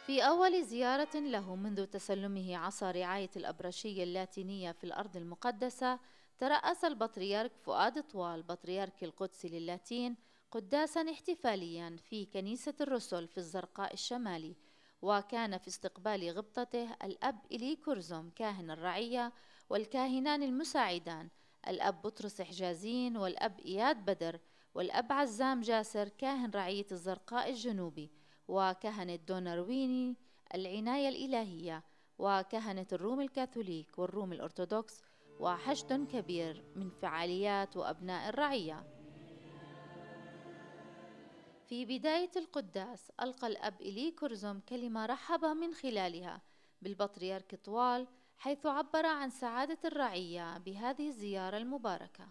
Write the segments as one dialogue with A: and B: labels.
A: في أول زيارة له منذ تسلمه عصا رعاية الأبرشية اللاتينية في الأرض المقدسة، ترأس البطريرك فؤاد طوال بطريرك القدس للاتين قداسا احتفاليا في كنيسة الرسل في الزرقاء الشمالي، وكان في استقبال غبطته الأب إلي كرزم كاهن الرعية والكاهنان المساعدان الأب بطرس حجازين والأب إياد بدر والأب عزام جاسر كاهن رعية الزرقاء الجنوبي، وكهنة دونرويني العناية الإلهية، وكهنة الروم الكاثوليك والروم الأرثوذكس، وحشد كبير من فعاليات وأبناء الرعية. في بداية القداس ألقى الأب إلي كرزم كلمة رحب من خلالها بالبطريرك طوال، حيث عبر عن سعادة الرعية بهذه الزيارة المباركة.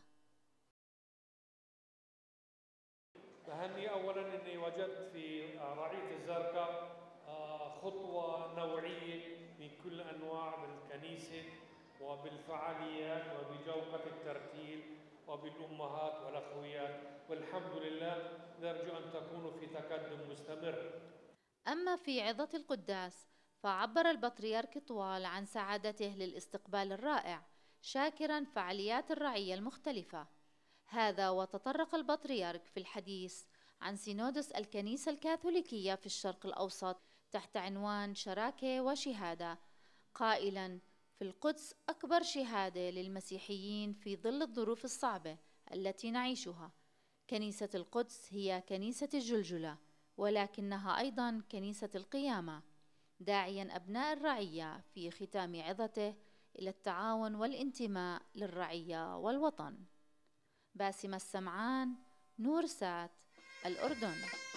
B: تهني أولاً أني وجدت في رعية الزرقاء خطوة نوعية من كل أنواع بالكنيسة وبالفعاليات وبجوقة الترتيل وبالأمهات والأخويات، والحمد لله نرجو أن تكونوا في تقدم مستمر.
A: أما في عظة القداس فعبر البطريرك طوال عن سعادته للاستقبال الرائع، شاكراً فعاليات الرعية المختلفة. هذا وتطرق البطريرك في الحديث عن سينودس الكنيسة الكاثوليكية في الشرق الأوسط تحت عنوان شراكة وشهادة، قائلاً: في القدس أكبر شهادة للمسيحيين في ظل الظروف الصعبة التي نعيشها. كنيسة القدس هي كنيسة الجلجلة، ولكنها أيضاً كنيسة القيامة، داعياً أبناء الرعية في ختام عظته إلى التعاون والانتماء للرعية والوطن. باسمة السمعان، نور سات، الأردن.